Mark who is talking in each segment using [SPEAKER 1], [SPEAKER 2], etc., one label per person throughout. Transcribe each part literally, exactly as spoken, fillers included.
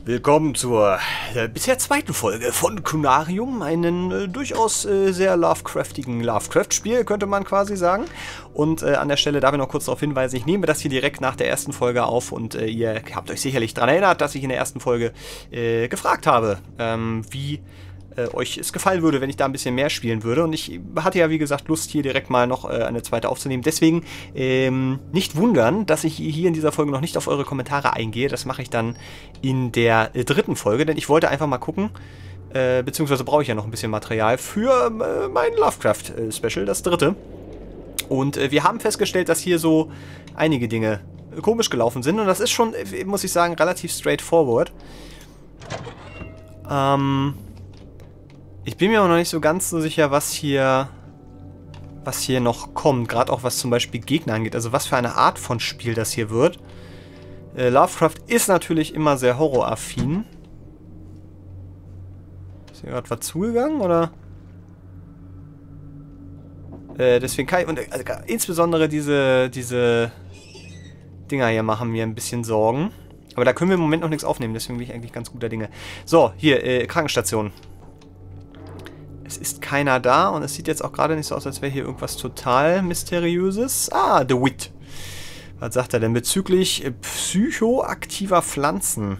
[SPEAKER 1] Willkommen zur äh, bisher zweiten Folge von Kunarium, einen äh, durchaus äh, sehr Lovecraftigen Lovecraft-Spiel, könnte man quasi sagen. Und äh, an der Stelle darf ich noch kurz darauf hinweisen, ich nehme das hier direkt nach der ersten Folge auf und äh, ihr habt euch sicherlich daran erinnert, dass ich in der ersten Folge äh, gefragt habe, ähm, wie äh, euch es gefallen würde, wenn ich da ein bisschen mehr spielen würde. Und ich hatte ja, wie gesagt, Lust, hier direkt mal noch äh, eine zweite aufzunehmen. Deswegen ähm, nicht wundern, dass ich hier in dieser Folge noch nicht auf eure Kommentare eingehe. Das mache ich dann in der äh, dritten Folge, denn ich wollte einfach mal gucken, äh, beziehungsweise brauche ich ja noch ein bisschen Material für äh, mein Lovecraft-Special, das dritte. Und äh, wir haben festgestellt, dass hier so einige Dinge äh, komisch gelaufen sind. Und das ist schon, äh, muss ich sagen, relativ straightforward. Ähm... Ich bin mir auch noch nicht so ganz so sicher, was hier, was hier noch kommt. Gerade auch was zum Beispiel Gegner angeht. Also was für eine Art von Spiel das hier wird. Äh, Lovecraft ist natürlich immer sehr horroraffin. Ist hier gerade was zugegangen, oder? Äh, deswegen kann ich... Und, also, insbesondere diese, diese Dinger hier machen mir ein bisschen Sorgen. Aber da können wir im Moment noch nichts aufnehmen. Deswegen bin ich eigentlich ganz guter Dinge. So, hier, äh, Krankenstation. Es ist keiner da und es sieht jetzt auch gerade nicht so aus, als wäre hier irgendwas total Mysteriöses. Ah, The Wit. Was sagt er denn bezüglich psychoaktiver Pflanzen?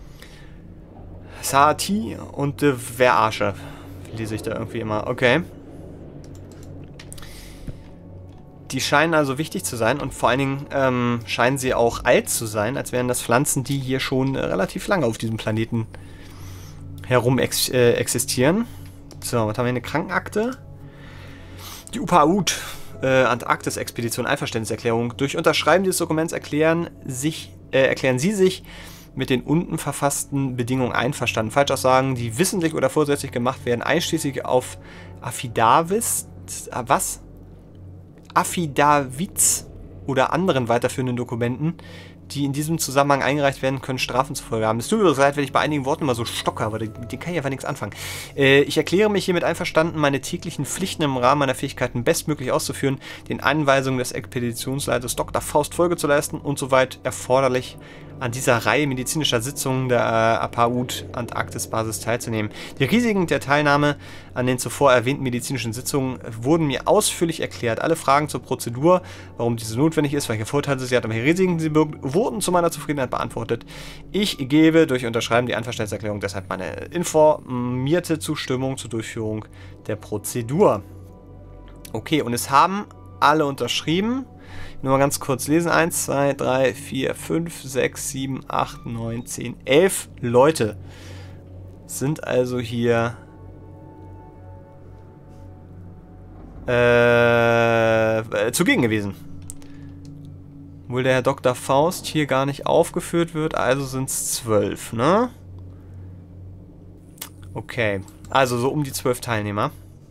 [SPEAKER 1] Sati und De Verarsche. Lese ich da irgendwie immer. Okay. Die scheinen also wichtig zu sein und vor allen Dingen ähm, scheinen sie auch alt zu sein, als wären das Pflanzen, die hier schon äh, relativ lange auf diesem Planeten herum ex äh, existieren. So, was haben wir? Eine Krankenakte. Die Upaud, äh, Antarktis-Expedition, Einverständniserklärung. Durch Unterschreiben dieses Dokuments erklären, sich, äh, erklären Sie sich mit den unten verfassten Bedingungen einverstanden. Falschaussagen, die wissentlich oder vorsätzlich gemacht werden, einschließlich auf Affidavits, äh, was? Affidavits oder anderen weiterführenden Dokumenten, die in diesem Zusammenhang eingereicht werden können, Strafen zur Folge haben. Es tut mir leid, wenn ich bei einigen Worten immer so stocke, aber mit denen kann ich einfach nichts anfangen. Äh, ich erkläre mich hiermit einverstanden, meine täglichen Pflichten im Rahmen meiner Fähigkeiten bestmöglich auszuführen, den Anweisungen des Expeditionsleiters Doktor Faust Folge zu leisten und soweit erforderlich an dieser Reihe medizinischer Sitzungen der äh, Apaud Antarktis-Basis teilzunehmen. Die Risiken der Teilnahme an den zuvor erwähnten medizinischen Sitzungen wurden mir ausführlich erklärt. Alle Fragen zur Prozedur, warum diese notwendig ist, welche Vorteile sie hat und welche Risiken sie birgt, wurden zu meiner Zufriedenheit beantwortet. Ich gebe durch Unterschreiben die Einverständniserklärung deshalb meine informierte Zustimmung zur Durchführung der Prozedur. Okay, und es haben alle unterschrieben. Nur mal ganz kurz lesen. eins, zwei, drei, vier, fünf, sechs, sieben, acht, neun, zehn, elf Leute sind also hier äh, zugegen gewesen. Obwohl der Herr Doktor Faust hier gar nicht aufgeführt wird, also sind es zwölf, ne? Okay, also so um die zwölf Teilnehmer.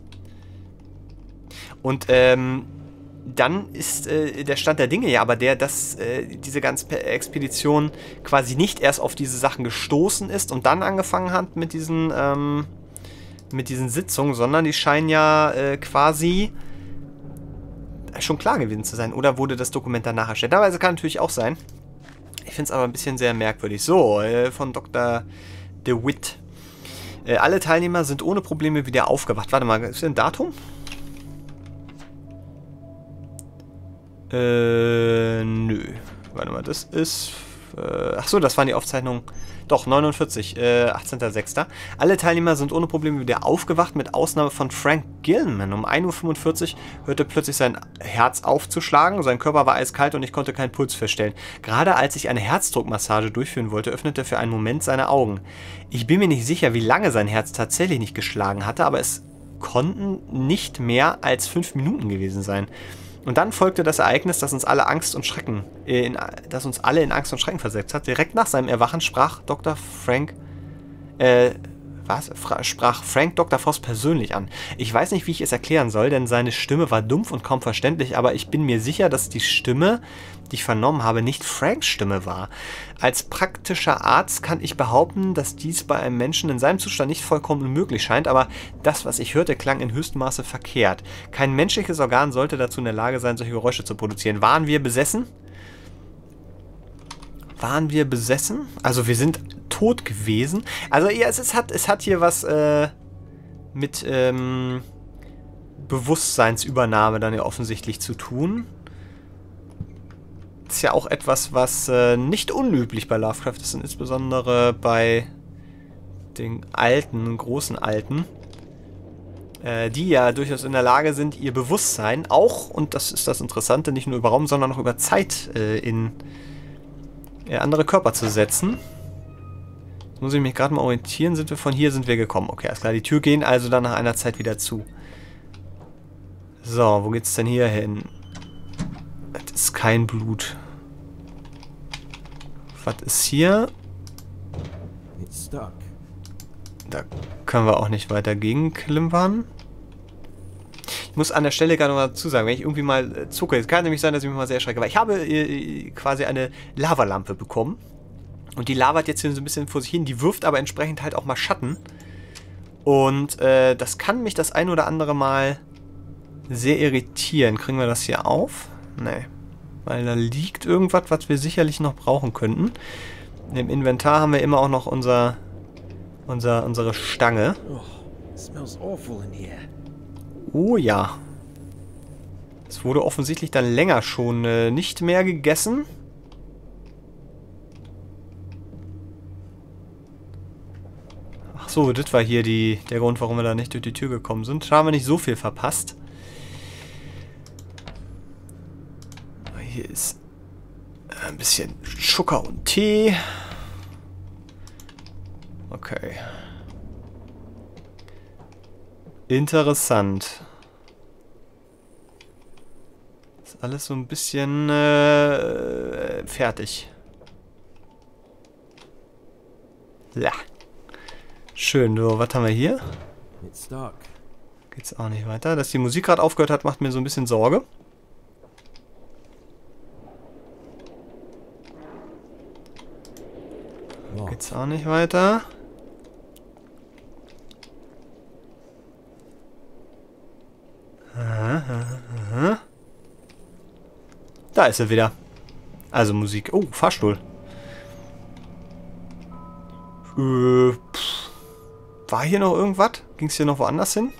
[SPEAKER 1] Und, ähm, dann ist äh, der Stand der Dinge ja aber der, dass äh, diese ganze Expedition quasi nicht erst auf diese Sachen gestoßen ist und dann angefangen hat mit diesen, ähm, mit diesen Sitzungen, sondern die scheinen ja äh, quasi schon klar gewesen zu sein. Oder wurde das Dokument danach erstellt? Aber es kann natürlich auch sein. Ich finde es aber ein bisschen sehr merkwürdig. So, äh, von Doktor De Wit. Äh, alle Teilnehmer sind ohne Probleme wieder aufgewacht. Warte mal, ist das ein Datum? Äh, nö. Warte mal, das ist... Äh, ach so, das waren die Aufzeichnungen. Doch, neunundvierzig, äh, achtzehnter sechster Alle Teilnehmer sind ohne Probleme wieder aufgewacht, mit Ausnahme von Frank Gilman. Um ein Uhr fünfundvierzig hörte plötzlich sein Herz aufzuschlagen. Sein Körper war eiskalt und ich konnte keinen Puls feststellen. Gerade als ich eine Herzdruckmassage durchführen wollte, öffnete er für einen Moment seine Augen. Ich bin mir nicht sicher, wie lange sein Herz tatsächlich nicht geschlagen hatte, aber es konnten nicht mehr als fünf Minuten gewesen sein. Und dann folgte das Ereignis, das uns alle Angst und Schrecken, äh, in, das uns alle in Angst und Schrecken versetzt hat. Direkt nach seinem Erwachen sprach Doktor Frank, äh, was? Fra sprach Frank Doktor Faust persönlich an. Ich weiß nicht, wie ich es erklären soll, denn seine Stimme war dumpf und kaum verständlich, aber ich bin mir sicher, dass die Stimme, die ich vernommen habe, nicht Franks Stimme war. Als praktischer Arzt kann ich behaupten, dass dies bei einem Menschen in seinem Zustand nicht vollkommen unmöglich scheint, aber das, was ich hörte, klang in höchstem Maße verkehrt. Kein menschliches Organ sollte dazu in der Lage sein, solche Geräusche zu produzieren. Waren wir besessen? Waren wir besessen? Also wir sind tot gewesen. Also ja, es, es, hat, es hat hier was äh, mit ähm, Bewusstseinsübernahme dann ja offensichtlich zu tun. Das ist ja auch etwas, was äh, nicht unüblich bei Lovecraft ist, und insbesondere bei den alten, großen Alten, äh, die ja durchaus in der Lage sind, ihr Bewusstsein auch, und das ist das Interessante, nicht nur über Raum, sondern auch über Zeit äh, in äh, andere Körper zu setzen. Jetzt muss ich mich gerade mal orientieren, sind wir von hier, sind wir gekommen. Okay, alles klar, die Tür gehen also dann nach einer Zeit wieder zu. So, wo geht's denn hier hin? Das ist kein Blut. Was ist hier? Da können wir auch nicht weiter gegen klimpern. Ich muss an der Stelle gerade noch dazu sagen, wenn ich irgendwie mal äh, zucke, es kann nämlich sein, dass ich mich mal sehr erschrecke, weil ich habe äh, quasi eine Lavalampe bekommen. Und die lavert jetzt hier so ein bisschen vor sich hin, die wirft aber entsprechend halt auch mal Schatten. Und äh, das kann mich das ein oder andere Mal sehr irritieren. Kriegen wir das hier auf? Nee. Weil da liegt irgendwas, was wir sicherlich noch brauchen könnten. Im Inventar haben wir immer auch noch unser, unser unsere Stange. Oh ja. Es wurde offensichtlich dann länger schon äh, nicht mehr gegessen. Ach so, das war hier die, der Grund, warum wir da nicht durch die Tür gekommen sind. Da haben wir nicht so viel verpasst. Hier ist ein bisschen Zucker und Tee. Okay. Interessant. Ist alles so ein bisschen äh, fertig. Ja. Schön. So, was haben wir hier? Geht's auch nicht weiter. Dass die Musik gerade aufgehört hat, macht mir so ein bisschen Sorge. Geht's auch nicht weiter. Aha, aha. Da ist er wieder. Also Musik. Oh, Fahrstuhl. Äh, pff. War hier noch irgendwas? Ging es hier noch woanders hin?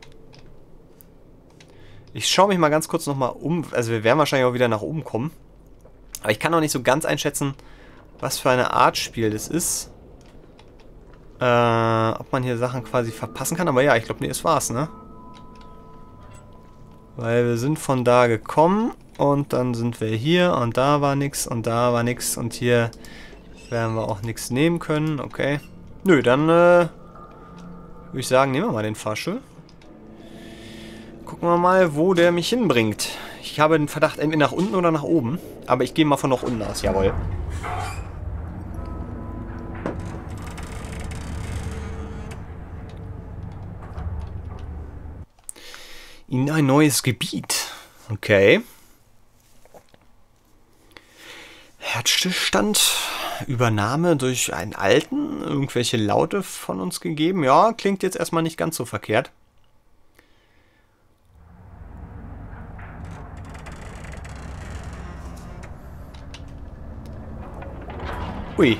[SPEAKER 1] Ich schaue mich mal ganz kurz nochmal um. Also wir werden wahrscheinlich auch wieder nach oben kommen. Aber ich kann noch nicht so ganz einschätzen, was für eine Art Spiel das ist. Äh, ob man hier Sachen quasi verpassen kann. Aber ja, ich glaube, nee, das war's, ne? Weil wir sind von da gekommen und dann sind wir hier und da war nix und da war nix und hier werden wir auch nichts nehmen können. Okay. Nö, dann äh, würde ich sagen, nehmen wir mal den Fahrstuhl. Gucken wir mal, wo der mich hinbringt. Ich habe den Verdacht, entweder nach unten oder nach oben. Aber ich gehe mal von nach unten aus. Jawohl. In ein neues Gebiet. Okay. Herzstillstand. Übernahme durch einen Alten. Irgendwelche Laute von uns gegeben. Ja, klingt jetzt erstmal nicht ganz so verkehrt. Ui.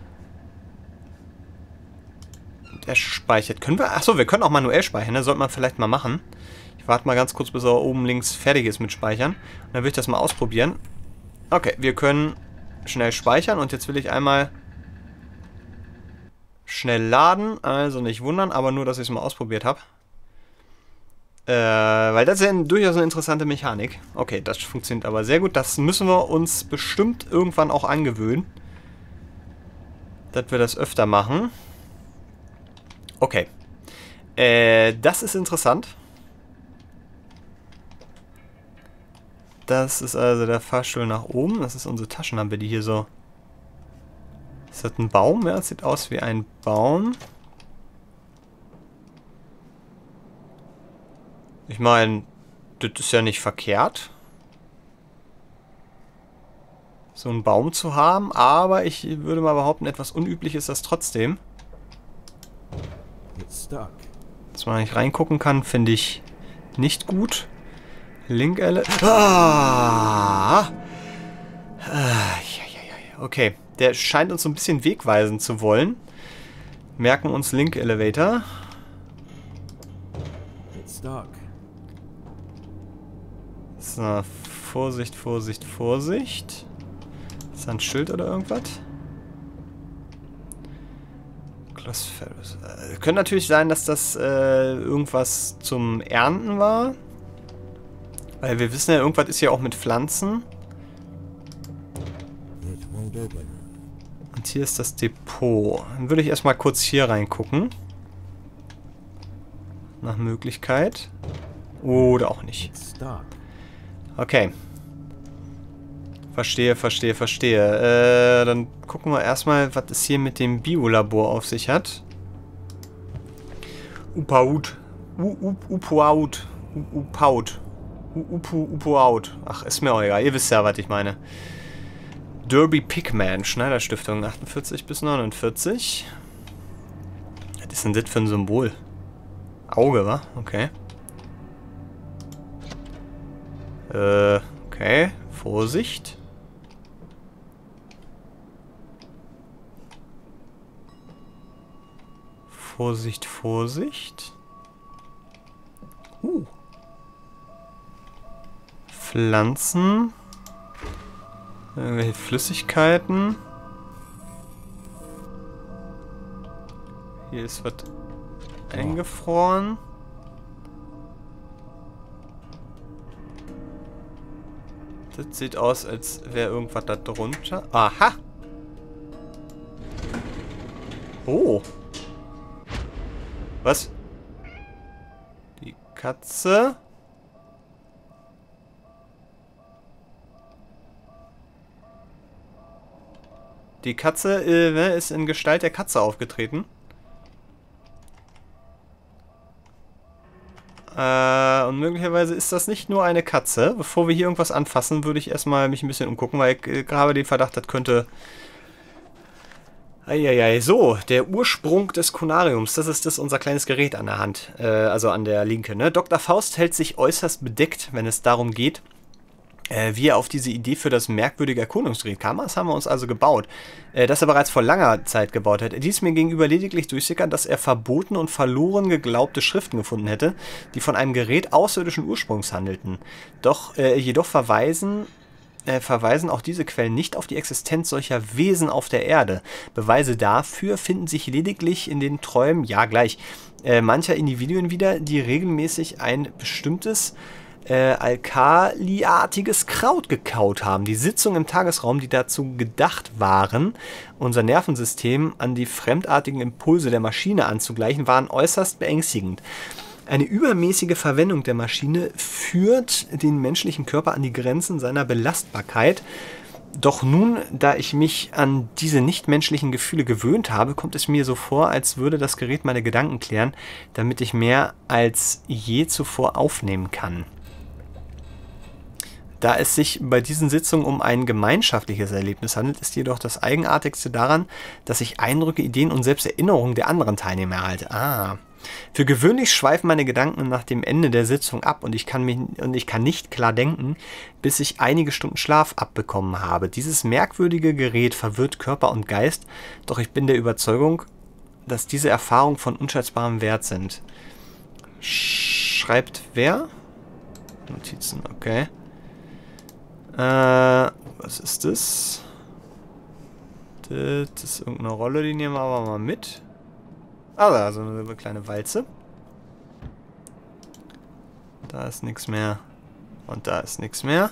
[SPEAKER 1] Und er speichert. Können wir? Achso, wir können auch manuell speichern. Das sollte man vielleicht mal machen. Ich warte mal ganz kurz, bis er oben links fertig ist mit Speichern. Und dann will ich das mal ausprobieren. Okay, wir können schnell speichern. Und jetzt will ich einmal schnell laden. Also nicht wundern, aber nur, dass ich es mal ausprobiert habe. Äh, weil das ist ja durchaus eine interessante Mechanik. Okay, das funktioniert aber sehr gut. Das müssen wir uns bestimmt irgendwann auch angewöhnen. Dass wir das öfter machen. Okay. Äh, das ist interessant. Das ist also der Fahrstuhl nach oben. Das ist unsere Taschenlampe, die hier so... Ist das ein Baum? Ja, das sieht aus wie ein Baum. Ich meine, das ist ja nicht verkehrt, so einen Baum zu haben, aber ich würde mal behaupten, etwas unüblich ist das trotzdem. Dass man nicht reingucken kann, finde ich nicht gut. Link L. Ah! Ah, ja, ja, ja. okay. Der scheint uns so ein bisschen wegweisen zu wollen. Merken uns Link Elevator. So, Vorsicht, Vorsicht, Vorsicht. Ist da ein Schild oder irgendwas? Äh, könnte natürlich sein, dass das äh, irgendwas zum Ernten war. Weil wir wissen ja, irgendwas ist ja auch mit Pflanzen. Und hier ist das Depot. Dann würde ich erstmal kurz hier reingucken. Nach Möglichkeit. Oder auch nicht. Okay. Verstehe, verstehe, verstehe. Äh, dann gucken wir erstmal, was es hier mit dem Biolabor auf sich hat. Upaut. Upaut. Upaut. Upaut. Ach, ist mir auch egal. Ihr wisst ja, was ich meine. Derby Pigman, Schneiderstiftung, achtundvierzig bis neunundvierzig. Was ist denn das für ein Symbol? Auge, wa? Okay. Äh, okay. Vorsicht. Vorsicht, Vorsicht. Uh. Pflanzen. Irgendwelche Flüssigkeiten. Hier ist was eingefroren. Das sieht aus, als wäre irgendwas da drunter. Aha! Oh! Was? Die Katze? Die Katze äh, ist in Gestalt der Katze aufgetreten. Äh, und möglicherweise ist das nicht nur eine Katze. Bevor wir hier irgendwas anfassen, würde ich erstmal mich ein bisschen umgucken, weil ich äh, habe den Verdacht, das könnte... Eieiei, so, der Ursprung des Konariums, das ist das unser kleines Gerät an der Hand, äh, also an der Linke, ne? Doktor Faust hält sich äußerst bedeckt, wenn es darum geht, äh, wie er auf diese Idee für das merkwürdige Erkundungsgerät kam. Das haben wir uns also gebaut, äh, das er bereits vor langer Zeit gebaut hat. Er ließ mir gegenüber lediglich durchsickern, dass er verbotene und verloren geglaubte Schriften gefunden hätte, die von einem Gerät außerirdischen Ursprungs handelten. Doch, äh, jedoch verweisen... Äh, verweisen auch diese Quellen nicht auf die Existenz solcher Wesen auf der Erde. Beweise dafür finden sich lediglich in den Träumen, ja gleich, äh, mancher Individuen wieder, die regelmäßig ein bestimmtes äh, alkaliartiges Kraut gekaut haben. Die Sitzungen im Tagesraum, die dazu gedacht waren, unser Nervensystem an die fremdartigen Impulse der Maschine anzugleichen, waren äußerst beängstigend. Eine übermäßige Verwendung der Maschine führt den menschlichen Körper an die Grenzen seiner Belastbarkeit. Doch nun, da ich mich an diese nichtmenschlichen Gefühle gewöhnt habe, kommt es mir so vor, als würde das Gerät meine Gedanken klären, damit ich mehr als je zuvor aufnehmen kann. Da es sich bei diesen Sitzungen um ein gemeinschaftliches Erlebnis handelt, ist jedoch das Eigenartigste daran, dass ich Eindrücke, Ideen und selbst Erinnerungen der anderen Teilnehmer erhalte. Ah... Für gewöhnlich schweifen meine Gedanken nach dem Ende der Sitzung ab und ich kann mich, und ich kann nicht klar denken, bis ich einige Stunden Schlaf abbekommen habe. Dieses merkwürdige Gerät verwirrt Körper und Geist, doch ich bin der Überzeugung, dass diese Erfahrungen von unschätzbarem Wert sind. Schreibt wer? Notizen, okay. Äh, was ist das? Das ist irgendeine Rolle, die nehmen wir aber mal mit. Ah, so eine kleine Walze. Da ist nichts mehr. Und da ist nichts mehr.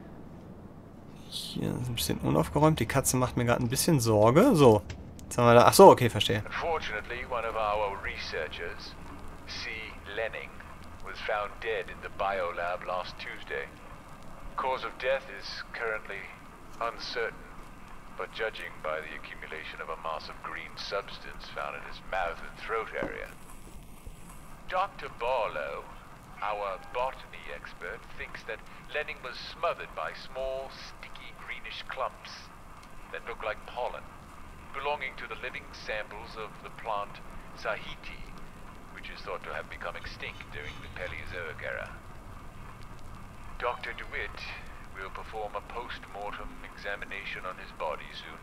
[SPEAKER 1] Hier ist ein bisschen unaufgeräumt. Die Katze macht mir gerade ein bisschen Sorge. So. Jetzt haben wir da. Ach so, okay, verstehe.
[SPEAKER 2] Unfortunately, one of our researchers, C. Lenning, was found dead in the biolab last Tuesday. Cause of death is currently uncertain. But judging by the accumulation of a mass of green substance found in his mouth and throat area. Doctor Barlow, our botany expert, thinks that Lenning was smothered by small, sticky greenish clumps that look like pollen, belonging to the living samples of the plant Sahiti, which is thought to have become extinct during the Paleozoic era. Doctor DeWitt We'll perform a post-mortem examination on his body soon.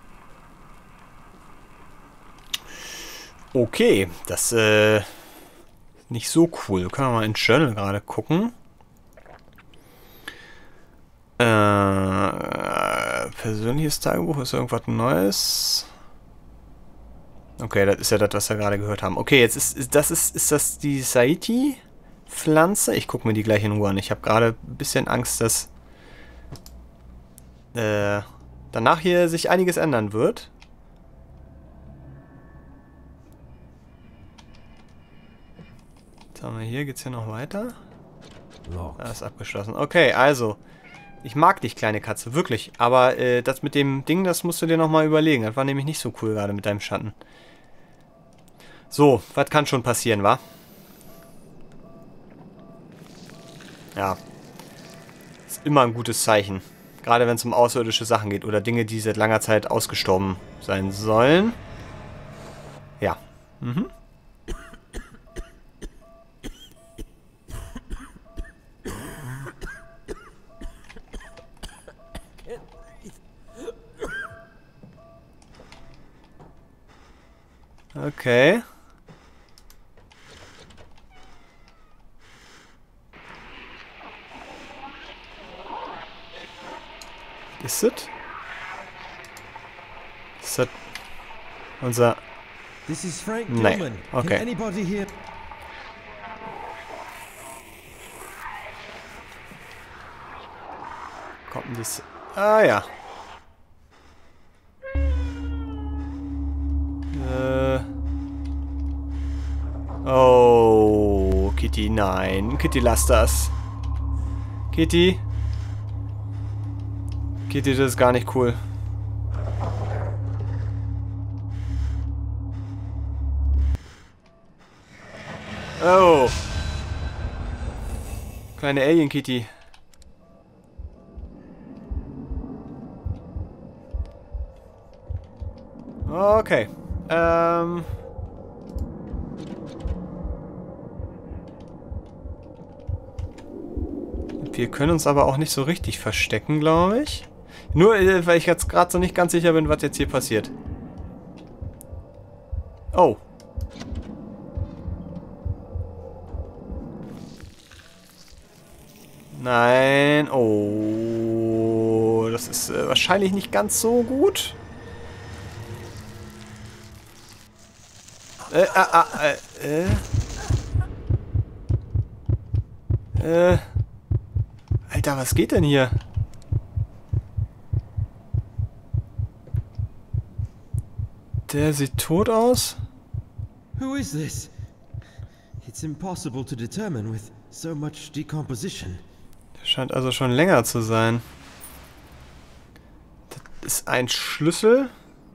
[SPEAKER 1] Okay, das äh nicht so cool. Können wir mal ins Journal gerade gucken. Äh, persönliches Tagebuch, ist irgendwas Neues? Okay, das ist ja das, was wir gerade gehört haben. Okay, jetzt ist, ist das ist, ist das die Saiti-Pflanze? Ich gucke mir die gleich in Ruhe an. Ich habe gerade ein bisschen Angst, dass äh, danach hier sich einiges ändern wird. Was haben wir hier? Geht's hier noch weiter? Da ist abgeschlossen. Okay, also ich mag dich, kleine Katze, wirklich. Aber äh, das mit dem Ding, das musst du dir nochmal überlegen. Das war nämlich nicht so cool gerade mit deinem Schatten. So, was kann schon passieren, wa? Ja. Ist immer ein gutes Zeichen. Gerade wenn es um außerirdische Sachen geht. Oder Dinge, die seit langer Zeit ausgestorben sein sollen. Ja. Mhm. Okay. Ist es? Ist das unser...
[SPEAKER 3] This is Frank
[SPEAKER 1] Nee,
[SPEAKER 3] Gilman.
[SPEAKER 1] okay.
[SPEAKER 3] Can anybody here?
[SPEAKER 1] Kommt denn das... Ah ja. Äh... Oh, Kitty, nein. Kitty, lass das. Kitty. Kitty, das ist gar nicht cool. Oh. Kleine Alien-Kitty. Okay. Ähm... Wir können uns aber auch nicht so richtig verstecken, glaube ich. Nur, äh, weil ich jetzt gerade so nicht ganz sicher bin, was jetzt hier passiert. Oh. Nein. Oh. Das ist äh, wahrscheinlich nicht ganz so gut. Äh, ah, ah, äh, äh. Äh. Alter, was geht denn hier? Der sieht tot aus.
[SPEAKER 3] Who is this? It's impossible to determine with so much decomposition.
[SPEAKER 1] Der scheint also schon länger zu sein. Das ist ein Schlüssel.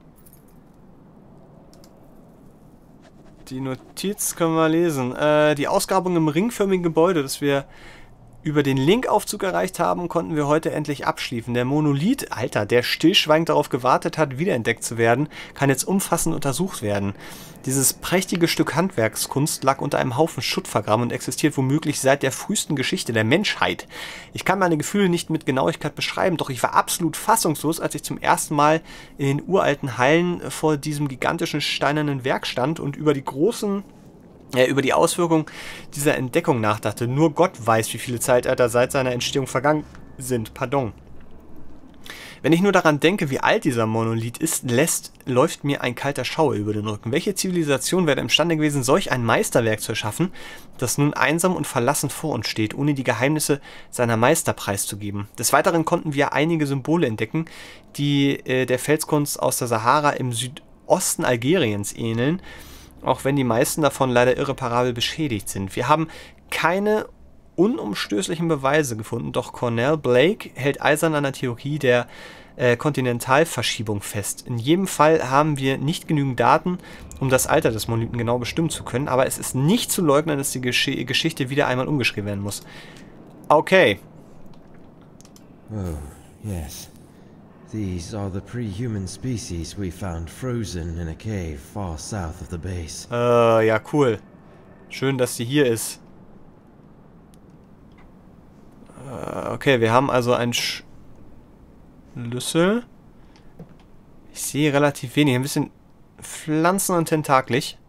[SPEAKER 1] Die Notiz können wir lesen. Äh, die Ausgrabung im ringförmigen Gebäude, das wir über den Linkaufzug erreicht haben, konnten wir heute endlich abschließen. Der Monolith, Alter, der stillschweigend darauf gewartet hat, wiederentdeckt zu werden, kann jetzt umfassend untersucht werden. Dieses prächtige Stück Handwerkskunst lag unter einem Haufen Schutt vergraben und existiert womöglich seit der frühesten Geschichte der Menschheit. Ich kann meine Gefühle nicht mit Genauigkeit beschreiben, doch ich war absolut fassungslos, als ich zum ersten Mal in den uralten Hallen vor diesem gigantischen steinernen Werk stand und über die großen Äh, über die Auswirkungen dieser Entdeckung nachdachte. Nur Gott weiß, wie viele Zeitalter seit seiner Entstehung vergangen sind. Pardon. Wenn ich nur daran denke, wie alt dieser Monolith ist, lässt, läuft mir ein kalter Schauer über den Rücken. Welche Zivilisation wäre imstande gewesen, solch ein Meisterwerk zu erschaffen, das nun einsam und verlassen vor uns steht, ohne die Geheimnisse seiner Meister preiszugeben? Des Weiteren konnten wir einige Symbole entdecken, die äh, der Felskunst aus der Sahara im Südosten Algeriens ähneln, auch wenn die meisten davon leider irreparabel beschädigt sind. Wir haben keine unumstößlichen Beweise gefunden, doch Cornell Blake hält eisern an der Theorie der äh, Kontinentalverschiebung fest. In jedem Fall haben wir nicht genügend Daten, um das Alter des Monolithen genau bestimmen zu können, aber es ist nicht zu leugnen, dass die Gesch Geschichte wieder einmal umgeschrieben werden muss. Okay.
[SPEAKER 3] Oh, yes. These are the pre-human species we found frozen in a cave far south of the base.
[SPEAKER 1] Äh, ja, cool. Schön, dass sie hier ist. Äh, Okay, wir haben also einen Schlüssel. Ich sehe relativ wenig. Ein bisschen Pflanzen und tentaklig.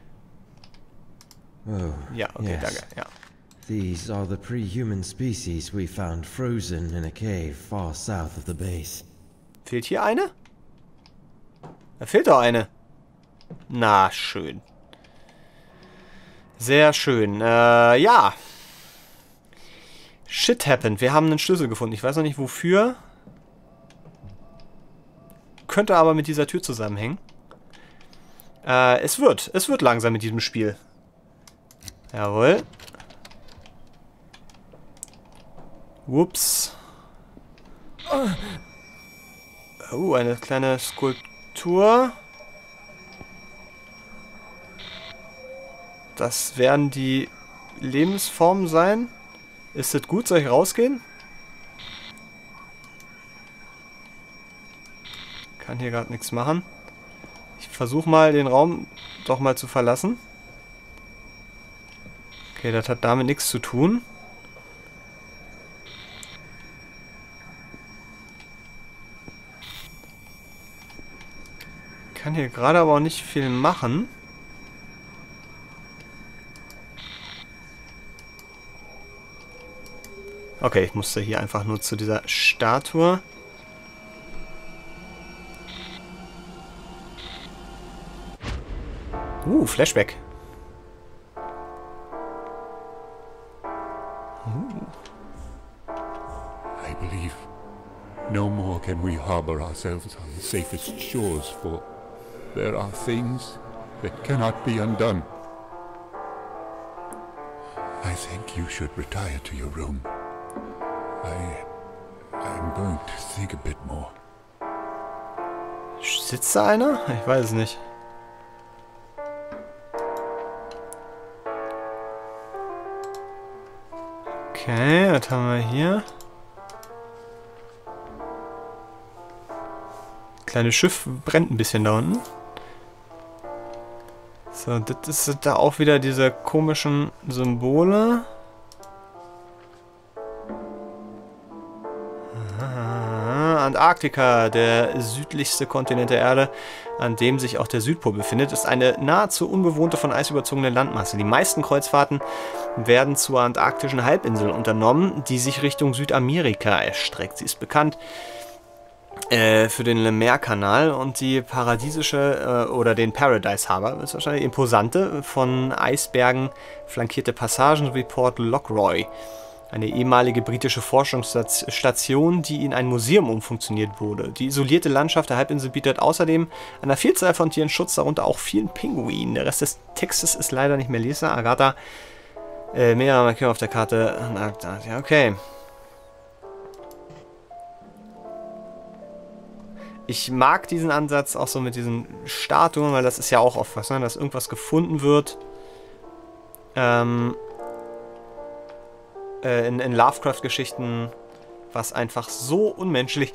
[SPEAKER 3] Oh,
[SPEAKER 1] Ja, okay,
[SPEAKER 3] yes.
[SPEAKER 1] danke. Ja.
[SPEAKER 3] These are the pre-human species we found frozen in a cave far south of the base.
[SPEAKER 1] Fehlt hier eine? Da fehlt doch eine. Na, schön. Sehr schön. Äh, ja. Shit happened. Wir haben einen Schlüssel gefunden. Ich weiß noch nicht wofür. Könnte aber mit dieser Tür zusammenhängen. Äh, es wird. Es wird langsam mit diesem Spiel. Jawohl. Ups. Oh, eine kleine Skulptur. Das werden die Lebensformen sein. Ist das gut? Soll ich rausgehen? Kann hier gerade nichts machen. Ich versuche mal, den Raum doch mal zu verlassen. Okay, das hat damit nichts zu tun. Ich kann hier gerade aber auch nicht viel machen. Okay, ich musste hier einfach nur zu dieser Statue. Uh, Flashback.
[SPEAKER 4] I believe no more can we harbor ourselves on the safest shores, for there are things that cannot be undone. I think you should retire to your room. I... I'm going to think a bit more.
[SPEAKER 1] Sitzt da einer? Ich weiß es nicht. Okay, was haben wir hier? Kleines Schiff brennt ein bisschen da unten. So, das ist da auch wieder diese komischen Symbole. Ah, Antarktika, der südlichste Kontinent der Erde, an dem sich auch der Südpol befindet, ist eine nahezu unbewohnte, von Eis überzogene Landmasse. Die meisten Kreuzfahrten werden zur antarktischen Halbinsel unternommen, die sich Richtung Südamerika erstreckt. Sie ist bekannt äh, für den Le Maire-Kanal und die paradiesische, äh, oder den Paradise Harbor, ist wahrscheinlich imposante, von Eisbergen flankierte Passagen sowie Port Lockroy. Eine ehemalige britische Forschungsstation, die in ein Museum umfunktioniert wurde. Die isolierte Landschaft der Halbinsel bietet außerdem einer Vielzahl von Tieren Schutz, darunter auch vielen Pinguinen. Der Rest des Textes ist leider nicht mehr lesbar. Agatha, äh, mehrere Markierungen auf der Karte. Ja, okay. Ich mag diesen Ansatz auch so mit diesen Statuen, weil das ist ja auch oft was, ne? Dass irgendwas gefunden wird. Ähm... In, in Lovecraft-Geschichten, was einfach so unmenschlich...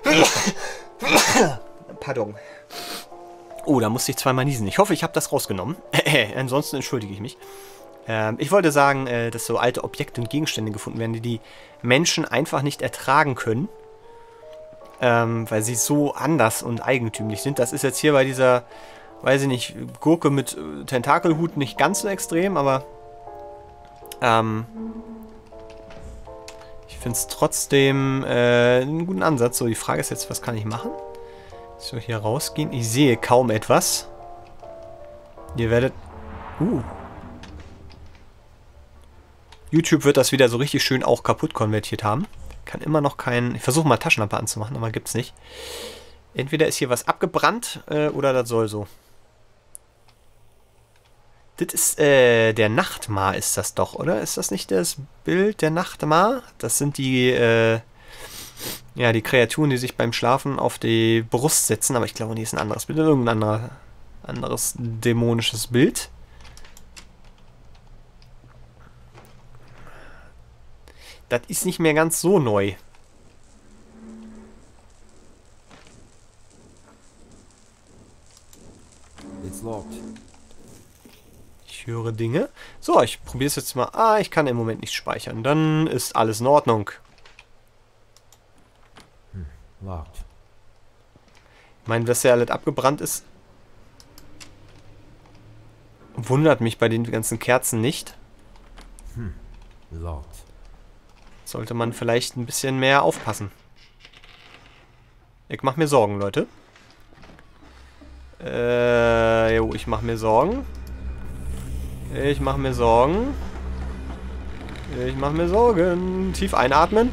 [SPEAKER 1] Pardon. Oh, da musste ich zweimal niesen. Ich hoffe, ich habe das rausgenommen. Ansonsten entschuldige ich mich. Ähm, ich wollte sagen, äh, dass so alte Objekte und Gegenstände gefunden werden, die die Menschen einfach nicht ertragen können. Ähm, weil sie so anders und eigentümlich sind. Das ist jetzt hier bei dieser, weiß ich nicht, Gurke mit äh, Tentakelhut nicht ganz so extrem, aber... Ähm... Ich finde es trotzdem äh, einen guten Ansatz. So, die Frage ist jetzt, was kann ich machen? So, hier rausgehen. Ich sehe kaum etwas. Ihr werdet... Uh. YouTube wird das wieder so richtig schön auch kaputt konvertiert haben. Kann immer noch kein... Ich versuche mal Taschenlampe anzumachen, aber gibt's nicht. Entweder ist hier was abgebrannt äh, oder das soll so. Das ist, äh, der Nachtmar ist das doch, oder? Ist das nicht das Bild der Nachtmar? Das sind die, äh, ja, die Kreaturen, die sich beim Schlafen auf die Brust setzen. Aber ich glaube, hier ist ein anderes Bild. Irgendein anderer, anderes dämonisches Bild. Das ist nicht mehr ganz so neu.
[SPEAKER 3] It's locked.
[SPEAKER 1] Ich höre Dinge. So, ich probiere es jetzt mal. Ah, ich kann im Moment nicht speichern. Dann ist alles in Ordnung.
[SPEAKER 3] Locked.
[SPEAKER 1] Ich meine, dass ja alles abgebrannt ist, wundert mich bei den ganzen Kerzen nicht.
[SPEAKER 3] Hm. Locked.
[SPEAKER 1] Sollte man vielleicht ein bisschen mehr aufpassen. Ich mach mir Sorgen, Leute. Äh, jo, ich mach mir Sorgen. Ich mach mir Sorgen. Ich mach mir Sorgen. Tief einatmen.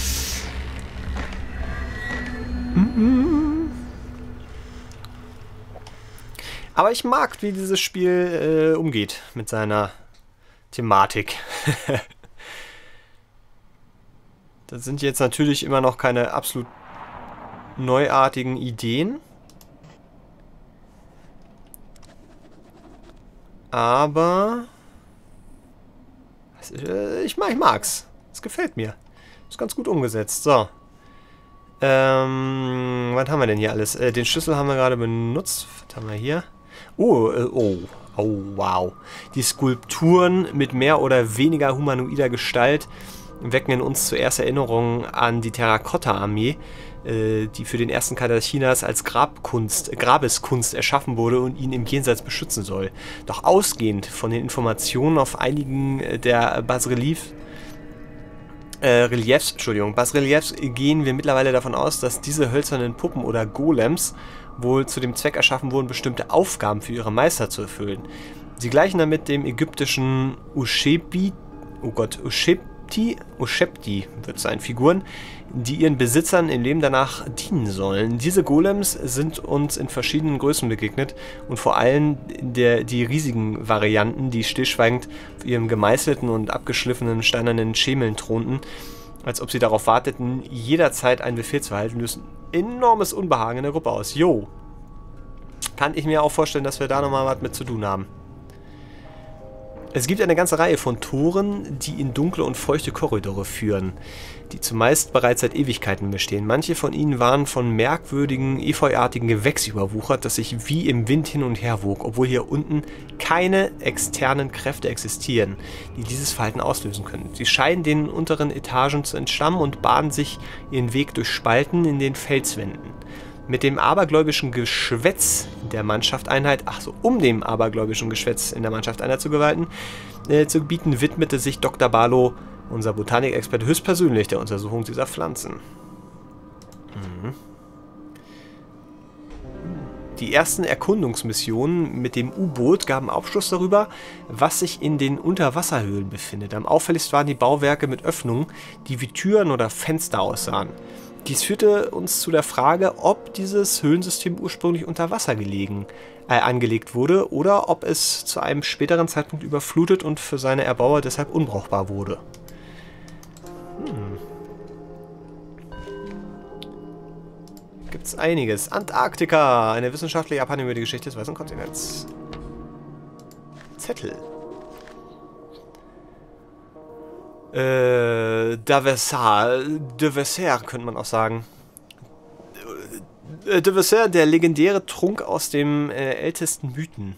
[SPEAKER 1] Aber ich mag, wie dieses Spiel äh, umgeht mit seiner Thematik. Das sind jetzt natürlich immer noch keine absolut neuartigen Ideen. Aber ich, mag, ich mag's. Es gefällt mir. Ist ganz gut umgesetzt. So. Ähm, was haben wir denn hier alles? Äh, den Schlüssel haben wir gerade benutzt. Was haben wir hier? Oh, äh, oh. Oh, wow. Die Skulpturen mit mehr oder weniger humanoider Gestalt wecken in uns zuerst Erinnerungen an die Terrakotta-Armee, äh, die für den ersten Kaiser Chinas als Grabkunst, Grabeskunst erschaffen wurde und ihn im Jenseits beschützen soll. Doch ausgehend von den Informationen auf einigen der Bas-Reliefs, äh, Reliefs, Entschuldigung, Bas-Reliefs gehen wir mittlerweile davon aus, dass diese hölzernen Puppen oder Golems wohl zu dem Zweck erschaffen wurden, bestimmte Aufgaben für ihre Meister zu erfüllen. Sie gleichen damit dem ägyptischen Ushebi, oh Gott, Ushebti, Ushebti wird sein, Figuren, die ihren Besitzern im Leben danach dienen sollen. Diese Golems sind uns in verschiedenen Größen begegnet und vor allem der, die riesigen Varianten, die stillschweigend auf ihrem gemeißelten und abgeschliffenen steinernen Schemeln thronten, als ob sie darauf warteten, jederzeit einen Befehl zu erhalten, lösen enormes Unbehagen in der Gruppe aus. Jo. Kann ich mir auch vorstellen, dass wir da nochmal was mit zu tun haben. Es gibt eine ganze Reihe von Toren, die in dunkle und feuchte Korridore führen, die zumeist bereits seit Ewigkeiten bestehen. Manche von ihnen waren von merkwürdigen, efeuartigen Gewächs überwuchert, das sich wie im Wind hin und her wog, obwohl hier unten keine externen Kräfte existieren, die dieses Verhalten auslösen können. Sie scheinen den unteren Etagen zu entstammen und bahnen sich ihren Weg durch Spalten in den Felswänden. Mit dem abergläubischen Geschwätz der Mannschaftseinheit, ach so, um dem abergläubischen Geschwätz in der Mannschaftseinheit zu gewalten, äh, zu bieten, widmete sich Doktor Barlow, unser Botanikexperte, höchstpersönlich der Untersuchung dieser Pflanzen. Mhm. Die ersten Erkundungsmissionen mit dem U-Boot gaben Aufschluss darüber, was sich in den Unterwasserhöhlen befindet. Am auffälligsten waren die Bauwerke mit Öffnungen, die wie Türen oder Fenster aussahen. Dies führte uns zu der Frage, ob dieses Höhlensystem ursprünglich unter Wasser gelegen, äh, angelegt wurde oder ob es zu einem späteren Zeitpunkt überflutet und für seine Erbauer deshalb unbrauchbar wurde. Hm. Gibt's einiges. Antarktika, eine wissenschaftliche Abhandlung über die Geschichte des weißen Kontinents. Zettel. Äh, D'Aversar, D'Aversar könnte man auch sagen. D'Aversar, der legendäre Trunk aus dem äh, ältesten Mythen.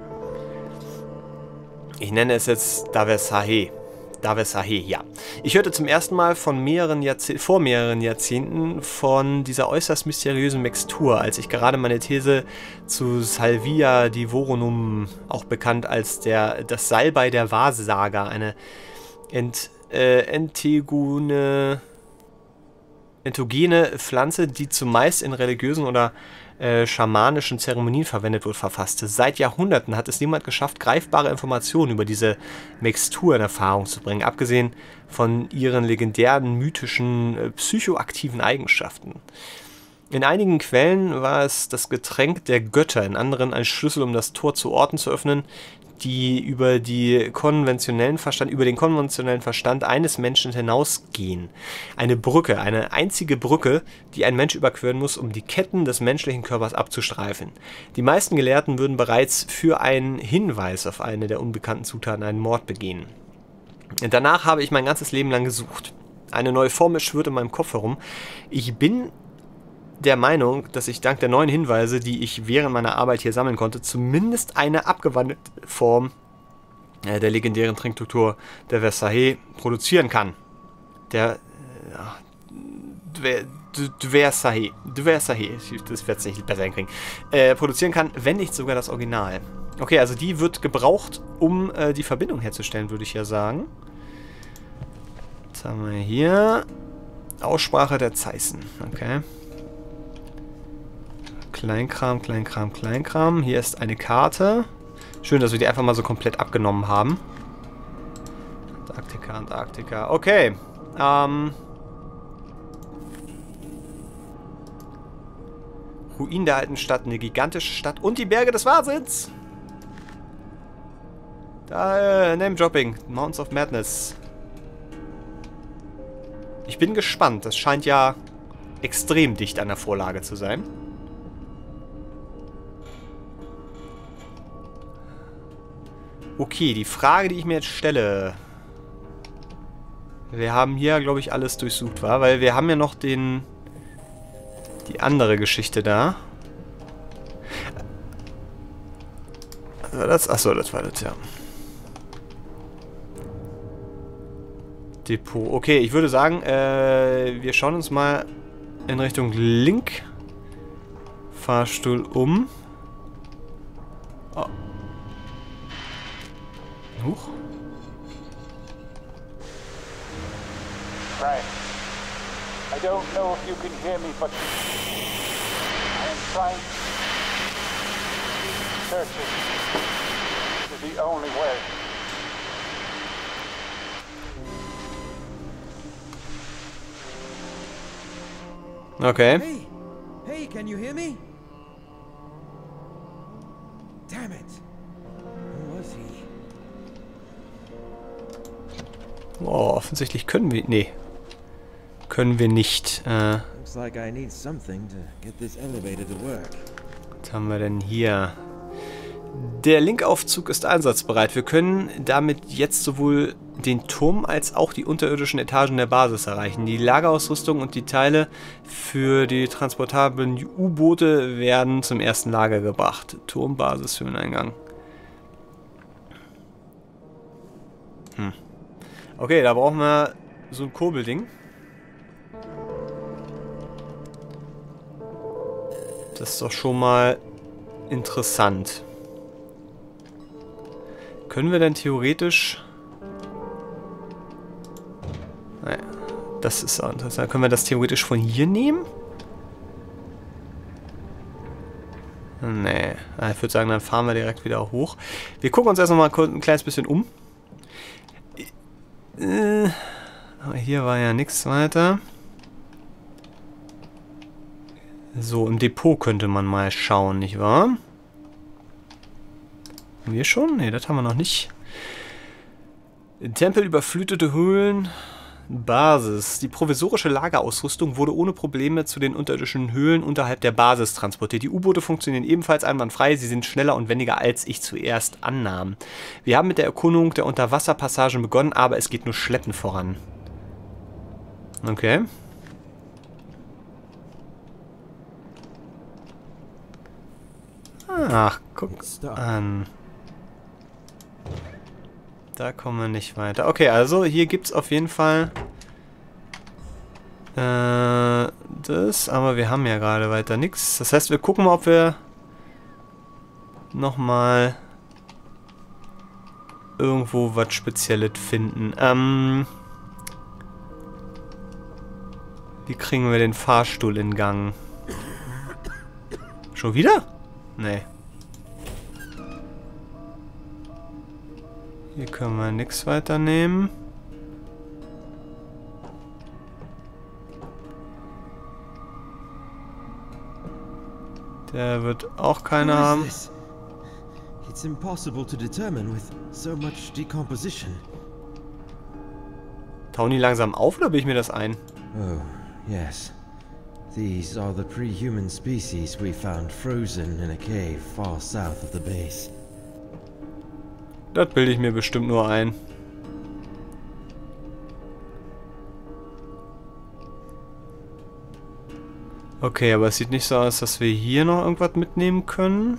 [SPEAKER 1] Ich nenne es jetzt D'Aversahe. D'Aversahe, ja. Ich hörte zum ersten Mal von mehreren Jahrzeh- vor mehreren Jahrzehnten von dieser äußerst mysteriösen Mixtur, als ich gerade meine These zu Salvia Divoronum, auch bekannt als der, das Salbei der Wahrsager, eine Ent Äh, Entegone, entogene Pflanze, die zumeist in religiösen oder äh, schamanischen Zeremonien verwendet wird, verfasste. Seit Jahrhunderten hat es niemand geschafft, greifbare Informationen über diese Mixtur in Erfahrung zu bringen, abgesehen von ihren legendären, mythischen, äh, psychoaktiven Eigenschaften. In einigen Quellen war es das Getränk der Götter, in anderen ein Schlüssel, um das Tor zu Orten zu öffnen, die über, die konventionellen Verstand, über den konventionellen Verstand eines Menschen hinausgehen. Eine Brücke, eine einzige Brücke, die ein Mensch überqueren muss, um die Ketten des menschlichen Körpers abzustreifen. Die meisten Gelehrten würden bereits für einen Hinweis auf eine der unbekannten Zutaten einen Mord begehen. Und danach habe ich mein ganzes Leben lang gesucht. Eine neue Formel schwirrt in meinem Kopf herum. Ich bin der Meinung, dass ich dank der neuen Hinweise, die ich während meiner Arbeit hier sammeln konnte, zumindest eine abgewandelte Form äh, der legendären Trinkstruktur der Versailles produzieren kann. Der, äh, Dversahe. Dversahe. Das wird es nicht besser hinkriegen. Äh, produzieren kann, wenn nicht sogar das Original. Okay, also die wird gebraucht, um äh, die Verbindung herzustellen, würde ich ja sagen. Was haben wir hier? Aussprache der Zeissen. Okay. Kleinkram, Kleinkram, Kleinkram. Hier ist eine Karte. Schön, dass wir die einfach mal so komplett abgenommen haben. Antarktika, Antarktika. Okay. Ähm. Ruinen der alten Stadt, eine gigantische Stadt und die Berge des Wahnsinns. Da, äh, Name-Dropping. Mountains of Madness. Ich bin gespannt. Das scheint ja extrem dicht an der Vorlage zu sein. Okay, die Frage, die ich mir jetzt stelle. Wir haben hier, glaube ich, alles durchsucht, war, weil wir haben ja noch den... die andere Geschichte da. Also das, achso, das war das, ja. Depot. Okay, ich würde sagen, äh, wir schauen uns mal in Richtung Link Fahrstuhl um. Oh. Huch.
[SPEAKER 2] Frank, I don't know if you can hear me, but I am trying. Searching is the only way.
[SPEAKER 1] Okay.
[SPEAKER 3] Hey! Hey, can you hear me? Damn it! Who was he?
[SPEAKER 1] Oh, offensichtlich können wir... Nee. Können wir nicht. Äh,
[SPEAKER 3] Looks like I need something to get this elevator to work.
[SPEAKER 1] was haben wir denn hier? Der Linkaufzug ist einsatzbereit. Wir können damit jetzt sowohl den Turm als auch die unterirdischen Etagen der Basis erreichen. Die Lagerausrüstung und die Teile für die transportablen U-Boote werden zum ersten Lager gebracht. Turmbasis für den Eingang. Hm. Okay, da brauchen wir so ein Kurbelding. Das ist doch schon mal interessant. Können wir denn theoretisch... Naja, das ist auch interessant. Können wir das theoretisch von hier nehmen? Nee. Ich würde sagen, dann fahren wir direkt wieder hoch. Wir gucken uns erst noch mal ein kleines bisschen um. Äh, hier war ja nichts weiter. So, im Depot könnte man mal schauen, nicht wahr? Haben wir schon? Ne, das haben wir noch nicht. Tempel, überflutete Höhlen, Basis. Die provisorische Lagerausrüstung wurde ohne Probleme zu den unterirdischen Höhlen unterhalb der Basis transportiert. Die U-Boote funktionieren ebenfalls einwandfrei. Sie sind schneller und wendiger, als ich zuerst annahm. Wir haben mit der Erkundung der Unterwasserpassagen begonnen, aber es geht nur schleppend voran. Okay. Ach, guck an. Da kommen wir nicht weiter. Okay, also hier gibt es auf jeden Fall äh, das, aber wir haben ja gerade weiter nichts. Das heißt, wir gucken mal, ob wir nochmal irgendwo was Spezielles finden. Ähm, wie kriegen wir den Fahrstuhl in Gang? Schon wieder? Nee. Hier können wir nichts weiternehmen. Der wird auch keine haben.
[SPEAKER 3] It's impossible to determine with so much decomposition.
[SPEAKER 1] Tauen die langsam auf oder bin ich mir das ein?
[SPEAKER 3] Oh, yes. These are the pre-human species we found frozen in a cave far south of the base.
[SPEAKER 1] Das bilde ich mir bestimmt nur ein. Okay, aber es sieht nicht so aus, dass wir hier noch irgendwas mitnehmen können.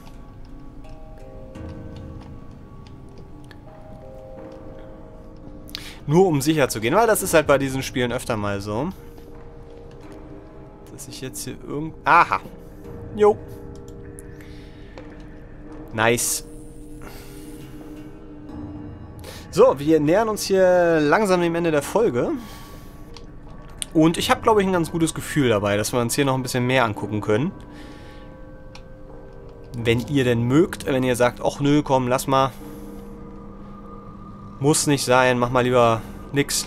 [SPEAKER 1] Nur um sicher zu gehen, weil das ist halt bei diesen Spielen öfter mal so. Dass ich jetzt hier irgend... Aha. Jo. Nice. So, wir nähern uns hier langsam dem Ende der Folge. Und ich habe, glaube ich, ein ganz gutes Gefühl dabei, dass wir uns hier noch ein bisschen mehr angucken können. Wenn ihr denn mögt, wenn ihr sagt, ach nö, komm, lass mal. Muss nicht sein, mach mal lieber nix.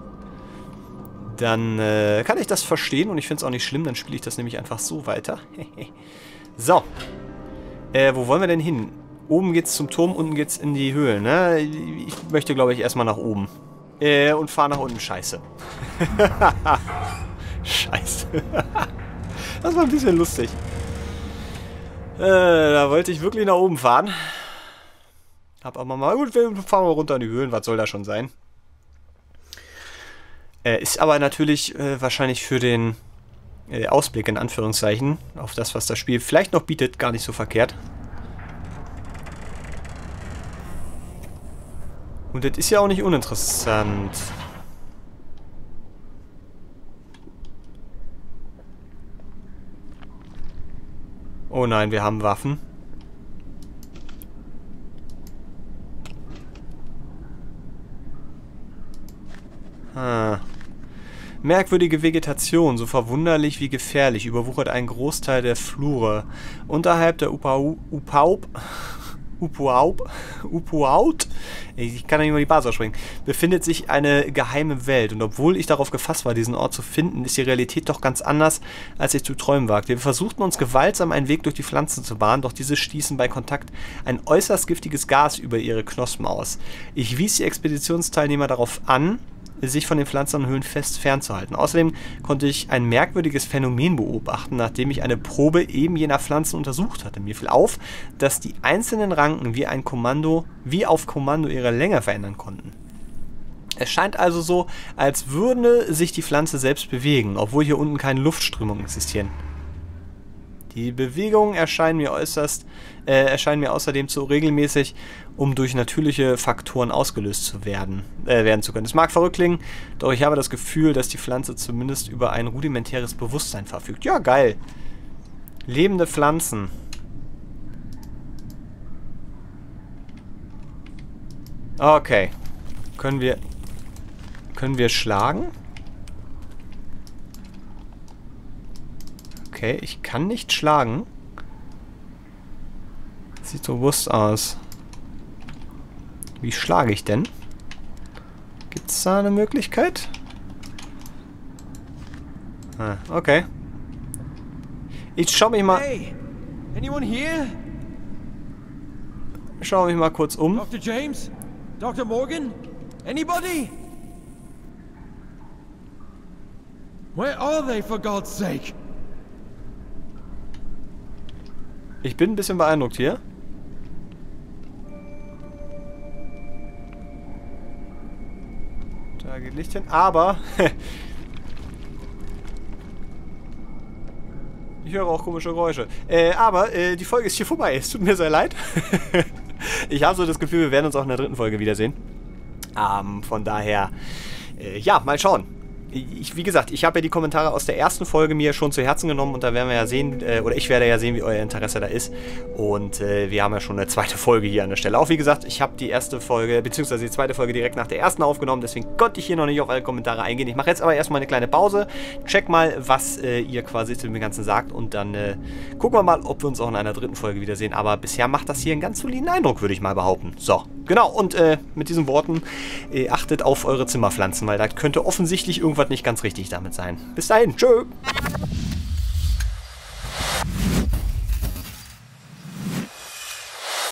[SPEAKER 1] Dann äh, kann ich das verstehen und ich finde es auch nicht schlimm, dann spiele ich das nämlich einfach so weiter. So. Äh, wo wollen wir denn hin? Oben geht's zum Turm, unten geht's in die Höhlen, ne? Ich möchte, glaube ich, erstmal nach oben. Äh, und fahre nach unten. Scheiße. Scheiße. Das war ein bisschen lustig. Äh, da wollte ich wirklich nach oben fahren. Hab aber mal, gut, wir fahren mal runter in die Höhlen, was soll da schon sein? Äh, ist aber natürlich äh, wahrscheinlich für den äh, Ausblick, in Anführungszeichen, auf das, was das Spiel vielleicht noch bietet, gar nicht so verkehrt. Und das ist ja auch nicht uninteressant. Oh nein, wir haben Waffen. Ah. Merkwürdige Vegetation, so verwunderlich wie gefährlich, überwuchert einen Großteil der Flure. Unterhalb der Upau, Upaup, Upuaup, Upuaut, ich kann ja nicht mal die Basis aussprechen, befindet sich eine geheime Welt. Und obwohl ich darauf gefasst war, diesen Ort zu finden, ist die Realität doch ganz anders, als ich zu träumen wagte. Wir versuchten uns gewaltsam einen Weg durch die Pflanzen zu bahnen, doch diese stießen bei Kontakt ein äußerst giftiges Gas über ihre Knospen aus. Ich wies die Expeditionsteilnehmer darauf an, sich von den Pflanzen und Höhlen fest fernzuhalten. Außerdem konnte ich ein merkwürdiges Phänomen beobachten, nachdem ich eine Probe eben jener Pflanzen untersucht hatte. Mir fiel auf, dass die einzelnen Ranken wie ein Kommando, wie auf Kommando ihre Länge verändern konnten. Es scheint also so, als würde sich die Pflanze selbst bewegen, obwohl hier unten keine Luftströmungen existieren. Die Bewegungen erscheinen mir äußerst, äh, erscheinen mir außerdem zu regelmäßig, um durch natürliche Faktoren ausgelöst zu werden, äh, werden zu können. Es mag verrückt klingen, doch ich habe das Gefühl, dass die Pflanze zumindest über ein rudimentäres Bewusstsein verfügt. Ja, geil. Lebende Pflanzen. Okay. Können wir, können wir schlagen? Okay, ich kann nicht schlagen. Sieht robust aus. Wie schlage ich denn? Gibt es da eine Möglichkeit? Ah, okay. Ich schau mich mal...
[SPEAKER 3] Hey, anyone here?
[SPEAKER 1] Schau mich mal kurz um.
[SPEAKER 3] Doktor James? Doktor Morgan? Anybody? Where are they, for God's sake?
[SPEAKER 1] Ich bin ein bisschen beeindruckt hier. Da geht Licht hin, aber... ich höre auch komische Geräusche. Äh, aber äh, die Folge ist hier vorbei. Es tut mir sehr leid. Ich habe so das Gefühl, wir werden uns auch in der dritten Folge wiedersehen. Ähm, von daher... Äh, ja, mal schauen. Ich, wie gesagt, ich habe ja die Kommentare aus der ersten Folge mir schon zu Herzen genommen und da werden wir ja sehen, äh, oder ich werde ja sehen, wie euer Interesse da ist. Und äh, wir haben ja schon eine zweite Folge hier an der Stelle. Auch wie gesagt, ich habe die erste Folge, beziehungsweise die zweite Folge direkt nach der ersten aufgenommen, deswegen konnte ich hier noch nicht auf alle Kommentare eingehen. Ich mache jetzt aber erstmal eine kleine Pause, check mal, was äh, ihr quasi zu dem Ganzen sagt und dann äh, gucken wir mal, ob wir uns auch in einer dritten Folge wiedersehen. Aber bisher macht das hier einen ganz soliden Eindruck, würde ich mal behaupten. So, genau, und äh, mit diesen Worten, äh, achtet auf eure Zimmerpflanzen, weil da könnte offensichtlich irgendwas nicht ganz richtig damit sein. Bis dahin, tschö!